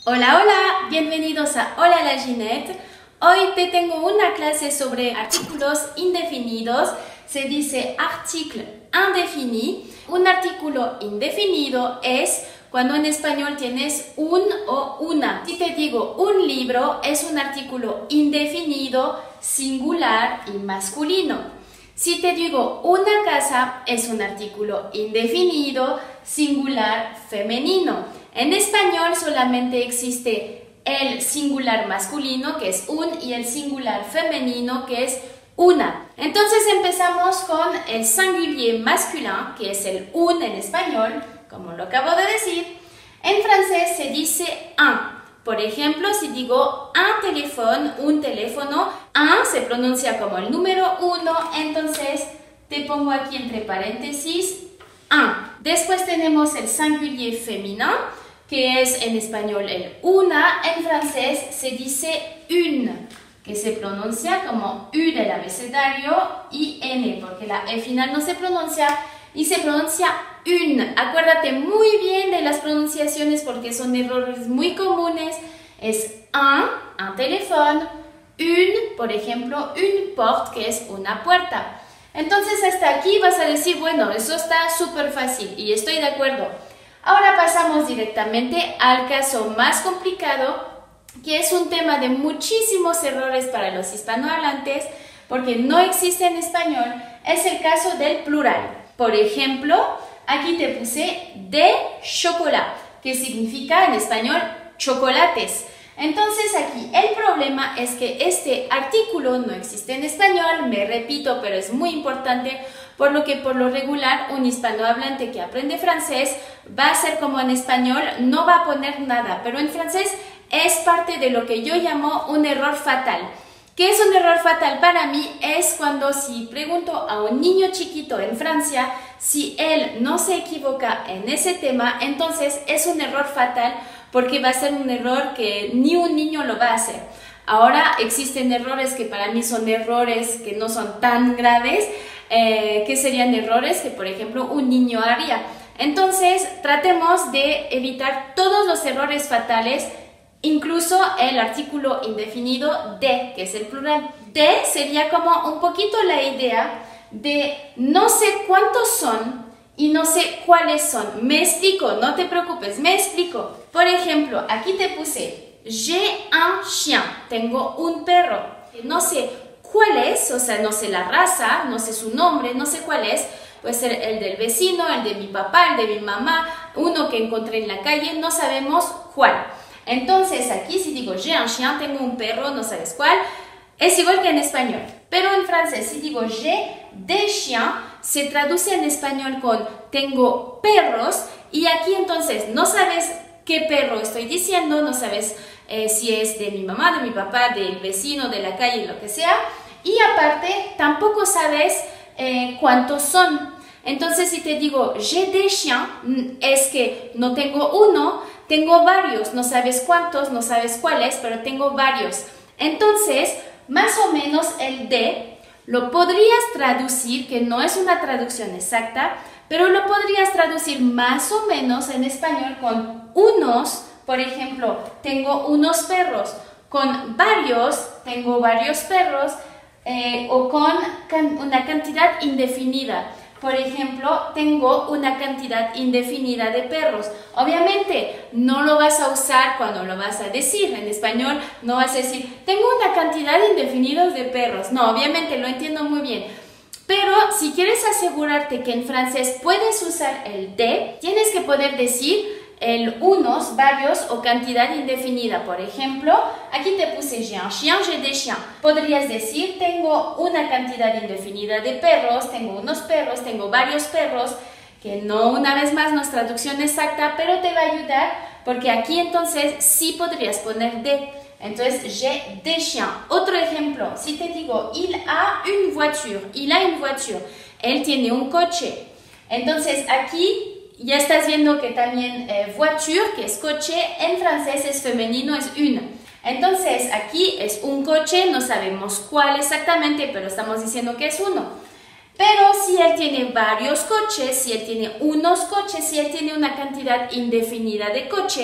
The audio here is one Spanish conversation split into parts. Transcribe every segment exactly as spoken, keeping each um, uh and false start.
Hola, hola, bienvenidos a Hola la Ginette. Hoy te tengo una clase sobre artículos indefinidos. Se dice article indéfini. Un artículo indefinido es cuando en español tienes un o una. Si te digo un libro, es un artículo indefinido, singular y masculino. Si te digo una casa, es un artículo indefinido, singular, femenino. En español solamente existe el singular masculino, que es un, y el singular femenino, que es una. Entonces empezamos con el singulier masculin, que es el un en español, como lo acabo de decir. En francés se dice un. Por ejemplo, si digo un teléfono, un teléfono, un se pronuncia como el número uno, entonces te pongo aquí entre paréntesis un. Después tenemos el singulier féminin, que es en español el una, en francés se dice une, que se pronuncia como U del abecedario y N, porque la E final no se pronuncia y se pronuncia une. Acuérdate muy bien de las pronunciaciones porque son errores muy comunes. Es un, un teléfono, une, por ejemplo, une porte, que es una puerta. Entonces hasta aquí vas a decir, bueno, eso está súper fácil y estoy de acuerdo. Ahora pasamos directamente al caso más complicado, que es un tema de muchísimos errores para los hispanohablantes, porque no existe en español, es el caso del plural. Por ejemplo, aquí te puse de chocolat, que significa en español chocolates. Entonces aquí el problema es que este artículo no existe en español, me repito, pero es muy importante, por lo que por lo regular un hispanohablante que aprende francés va a hacer como en español, no va a poner nada, pero en francés es parte de lo que yo llamo un error fatal. ¿Qué es un error fatal para mí? Es cuando si pregunto a un niño chiquito en Francia si él no se equivoca en ese tema, entonces es un error fatal porque va a ser un error que ni un niño lo va a hacer. Ahora existen errores que para mí son errores que no son tan graves, eh, que serían errores que por ejemplo un niño haría. Entonces tratemos de evitar todos los errores fatales, incluso el artículo indefinido de, que es el plural. De sería como un poquito la idea de no sé cuántos son y no sé cuáles son. Me explico, no te preocupes, me explico. Por ejemplo, aquí te puse j'ai un chien, tengo un perro. No sé cuál es, o sea, no sé la raza, no sé su nombre, no sé cuál es. Puede ser el del vecino, el de mi papá, el de mi mamá, uno que encontré en la calle, no sabemos cuál. Entonces aquí si digo j'ai un chien, tengo un perro, no sabes cuál, es igual que en español. Pero en francés si digo j'ai des chiens, se traduce en español con tengo perros y aquí entonces no sabes qué perro estoy diciendo, no sabes eh, si es de mi mamá, de mi papá, del vecino, de la calle, lo que sea. Y aparte tampoco sabes eh, cuántos son. Entonces si te digo j'ai des chiens, es que no tengo uno, tengo varios, no sabes cuántos, no sabes cuáles, pero tengo varios. Entonces, más o menos el de lo podrías traducir, que no es una traducción exacta, pero lo podrías traducir más o menos en español con unos, por ejemplo, tengo unos perros, con varios, tengo varios perros, eh, o con can- una cantidad indefinida. Por ejemplo, tengo una cantidad indefinida de perros. Obviamente, no lo vas a usar cuando lo vas a decir. En español no vas a decir, tengo una cantidad indefinida de perros. No, obviamente, lo entiendo muy bien. Pero si quieres asegurarte que en francés puedes usar el de, tienes que poder decir el unos, varios o cantidad indefinida. Por ejemplo, aquí te puse j'ai un chien, j'ai des chiens. Podrías decir tengo una cantidad indefinida de perros, tengo unos perros, tengo varios perros, que no una vez más no es traducción exacta, pero te va a ayudar porque aquí entonces sí podrías poner de. Entonces, j'ai des chiens. Otro ejemplo, si te digo il a une voiture, il a une voiture, él tiene un coche. Entonces aquí ya estás viendo que también eh, voiture, que es coche, en francés es femenino, es une. Entonces aquí es un coche, no sabemos cuál exactamente, pero estamos diciendo que es uno. Pero si él tiene varios coches, si él tiene unos coches, si él tiene una cantidad indefinida de coches,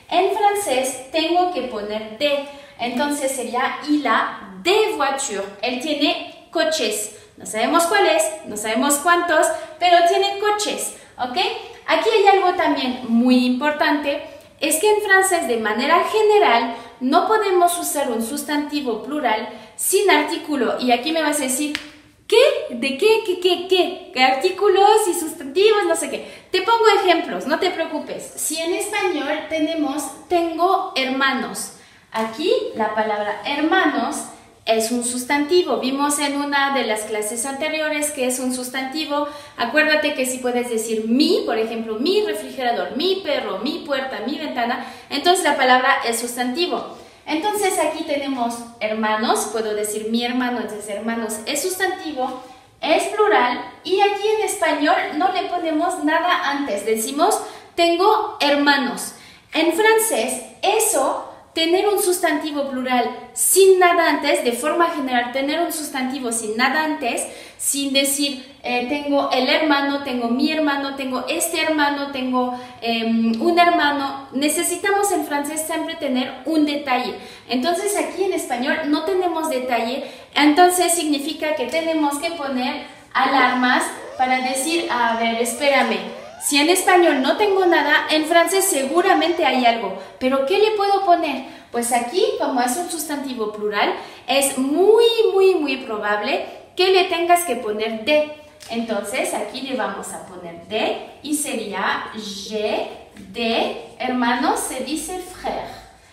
En francés tengo que poner de. Entonces sería il a des voitures. Él tiene coches. No sabemos cuáles, no sabemos cuántos, pero tiene coches. ¿Ok? Aquí hay algo también muy importante. Es que en francés, de manera general, no podemos usar un sustantivo plural sin artículo. Y aquí me vas a decir, ¿qué? ¿De qué? ¿Qué? ¿Qué? ¿Qué? ¿Qué artículos y sustantivos? No sé qué. Te pongo ejemplos, no te preocupes. Si en español tenemos, tengo hermanos. Aquí la palabra hermanos es un sustantivo. Vimos en una de las clases anteriores que es un sustantivo. Acuérdate que si puedes decir mi, por ejemplo, mi refrigerador, mi perro, mi puerta, mi ventana, entonces la palabra es sustantivo. Entonces aquí tenemos hermanos, puedo decir mi hermano, entonces hermanos es sustantivo, es plural y aquí en español no le ponemos nada antes, decimos tengo hermanos. En francés eso... Tener un sustantivo plural sin nada antes, de forma general, tener un sustantivo sin nada antes, sin decir eh, tengo el hermano, tengo mi hermano, tengo este hermano, tengo eh, un hermano. Necesitamos en francés siempre tener un detalle. Entonces aquí en español no tenemos detalle, entonces significa que tenemos que poner alarmas para decir, a ver, espérame. Si en español no tengo nada, en francés seguramente hay algo. ¿Pero qué le puedo poner? Pues aquí, como es un sustantivo plural, es muy, muy, muy probable que le tengas que poner de. Entonces, aquí le vamos a poner de y sería j'ai des hermanos, se dice frère.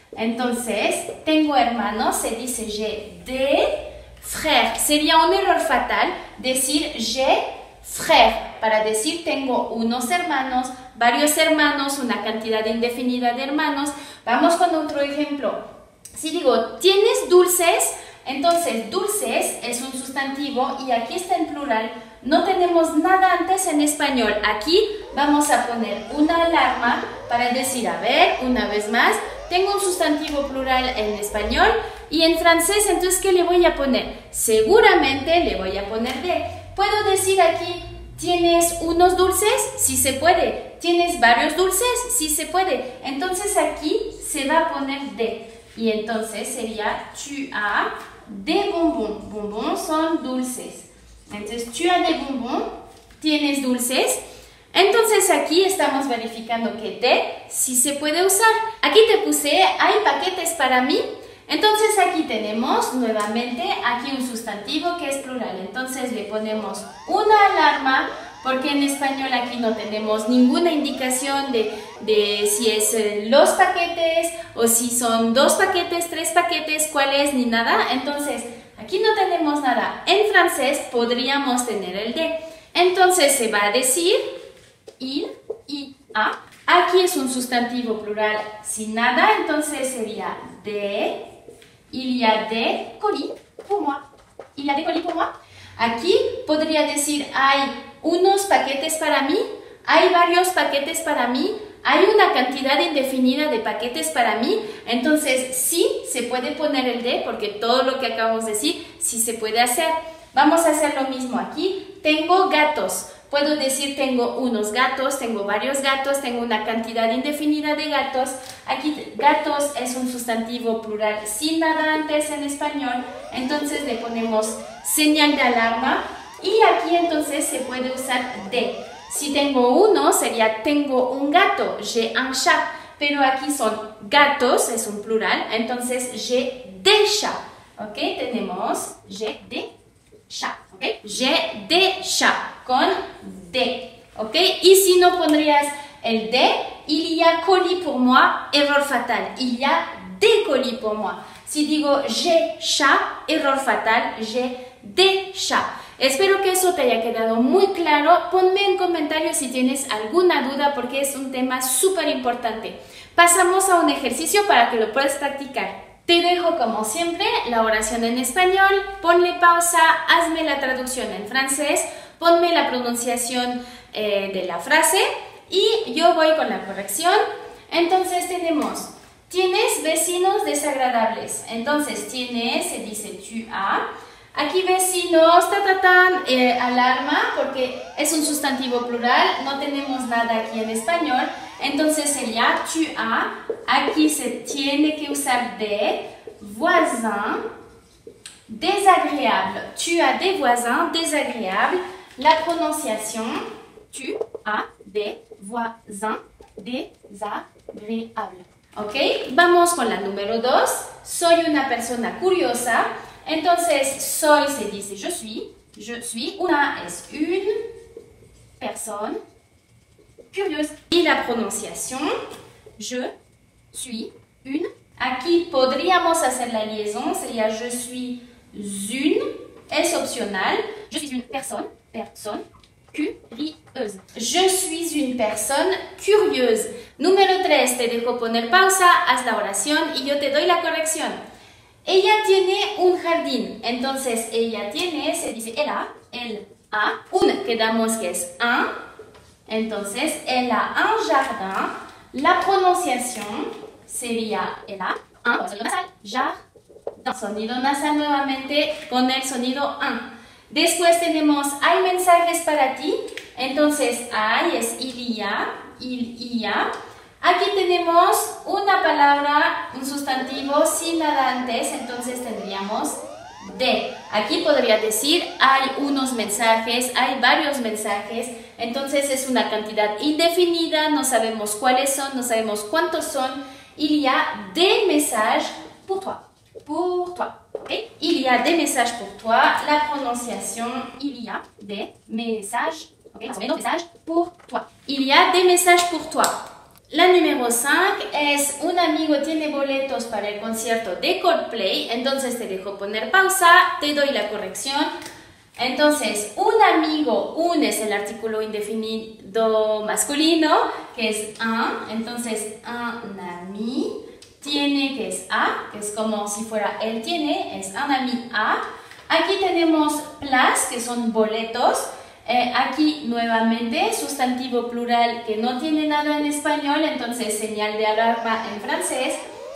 Entonces, tengo hermanos, se dice j'ai des frères. Sería un error fatal decir j'ai frère, para decir tengo unos hermanos, varios hermanos, una cantidad indefinida de hermanos. Vamos con otro ejemplo. Si digo, ¿tienes dulces? Entonces, dulces es un sustantivo y aquí está en plural. No tenemos nada antes en español. Aquí vamos a poner una alarma para decir, a ver, una vez más, tengo un sustantivo plural en español y en francés, entonces, ¿qué le voy a poner? Seguramente le voy a poner de. ¿Puedo decir aquí, ¿tienes unos dulces? Sí se puede. ¿Tienes varios dulces? Sí se puede. Entonces aquí se va a poner de. Y entonces sería, tu as des bonbons. Bonbons son dulces. Entonces, tu as des bonbons. ¿Tienes dulces? Entonces aquí estamos verificando que de sí se puede usar. Aquí te puse, ¿hay paquetes para mí? Entonces aquí tenemos nuevamente aquí un sustantivo que es plural. Entonces le ponemos una alarma porque en español aquí no tenemos ninguna indicación de, de si es eh, los paquetes o si son dos paquetes, tres paquetes, cuál es, ni nada. Entonces aquí no tenemos nada. En francés podríamos tener el de. Entonces se va a decir il, i, a. Aquí es un sustantivo plural sin nada, entonces sería de. Il y a des colis pour moi. Il y a des colis pour moi. Aquí podría decir, hay unos paquetes para mí, hay varios paquetes para mí, hay una cantidad indefinida de paquetes para mí. Entonces, sí se puede poner el de, porque todo lo que acabamos de decir, sí se puede hacer. Vamos a hacer lo mismo aquí. Tengo gatos. Puedo decir tengo unos gatos, tengo varios gatos, tengo una cantidad indefinida de gatos. Aquí gatos es un sustantivo plural sin nada antes en español. Entonces le ponemos señal de alarma y aquí entonces se puede usar de. Si tengo uno sería tengo un gato, j'ai un chat. Pero aquí son gatos, es un plural, entonces j'ai des chats. ¿Ok? Tenemos j'ai des chats. ¿Ok? J'ai des chats. Con de, ¿ok? Y si no pondrías el de, il y a colis pour moi, error fatal. Il y a des colis pour moi. Si digo j'ai chat, error fatal, j'ai des chats. Espero que eso te haya quedado muy claro. Ponme en comentarios si tienes alguna duda porque es un tema súper importante. Pasamos a un ejercicio para que lo puedas practicar. Te dejo como siempre la oración en español, ponle pausa, hazme la traducción en francés, ponme la pronunciación eh, de la frase y yo voy con la corrección. Entonces tenemos, tienes vecinos desagradables. Entonces tienes, se dice tu as. Aquí vecinos, ta, ta, ta, eh, alarma, porque es un sustantivo plural, no tenemos nada aquí en español. entonces sería tu as. Aquí se tiene que usar des. Voisin, désagréable. Tu as des voisins désagréables. La prononciation, tu as des voisins désagréables. ¿Ok? Vamos con la número dos. Soy una persona curiosa. Entonces, soy se dice je suis. Je suis. Una es une personne curieuse. Y la prononciation, je suis une. Aquí podríamos hacer la liaison, sería je suis une, es opcional. Je suis une personne, personne curieuse. Je suis une personne curieuse. Número tres, te dejo poner pausa, haz la oración y yo te doy la corrección. Ella tiene un jardín, entonces ella tiene, se dice elle a, elle a, un, quedamos que es un, entonces elle a un jardin. La prononciación sería elle a un, sonido nasal, jardin, sonido nasal nuevamente con el sonido un. Después tenemos hay mensajes para ti, entonces hay es il y a, il y a. Aquí tenemos una palabra, un sustantivo sin nada antes, entonces tendríamos de. Aquí podría decir hay unos mensajes, hay varios mensajes, entonces es una cantidad indefinida, no sabemos cuáles son, no sabemos cuántos son. Il y a des messages pour toi. Pour toi. Okay? Il y a des messages pour toi. La prononciation, il y a des messages. Okay? Des messages pour toi. Il y a des messages pour toi. La número cinco es un amigo tiene boletos para el concierto de Coldplay, entonces te dejo poner pausa, te doy la corrección. Entonces, un amigo, un es el artículo indefinido masculino, que es un, entonces un ami, tiene que es a, que es como si fuera él tiene, es un ami a. Aquí tenemos place, que son boletos. Eh, aquí nuevamente sustantivo plural que no tiene nada en español, entonces señal de alarma en francés.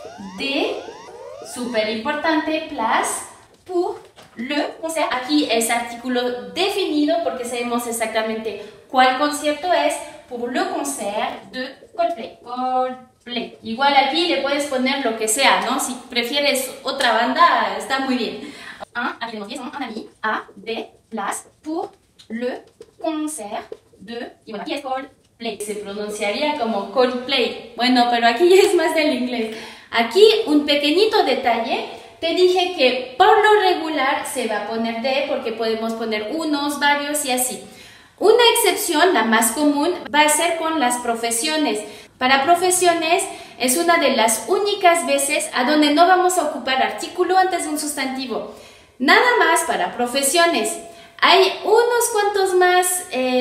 De, súper importante, place, pour le concert. Aquí es artículo definido porque sabemos exactamente cuál concierto es. Pour le concert de Coldplay. Coldplay. Igual aquí le puedes poner lo que sea, ¿no? Si prefieres otra banda, está muy bien. Un, aquí tenemos diez, un ami, a, de, place, pour le concert de, y bueno, aquí es Coldplay, se pronunciaría como Coldplay, bueno, pero aquí es más del inglés. Aquí un pequeñito detalle, te dije que por lo regular se va a poner de porque podemos poner unos, varios y así. Una excepción, la más común, va a ser con las profesiones. Para profesiones es una de las únicas veces a donde no vamos a ocupar artículo antes de un sustantivo. Nada más para profesiones. Hay unos cuantos más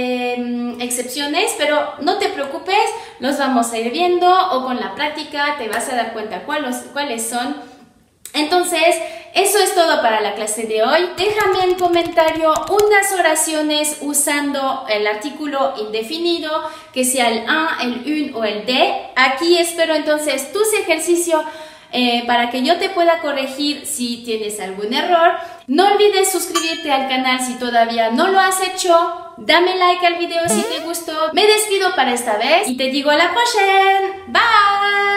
eh, excepciones, pero no te preocupes, los vamos a ir viendo o con la práctica te vas a dar cuenta cuáles, cuáles son. Entonces, eso es todo para la clase de hoy. Déjame en comentario unas oraciones usando el artículo indefinido, que sea el un, el un o el de. Aquí espero entonces tus ejercicios eh, para que yo te pueda corregir si tienes algún error. No olvides suscribirte al canal si todavía no lo has hecho. Dame like al video si te gustó. Me despido para esta vez y te digo a la próxima. Bye!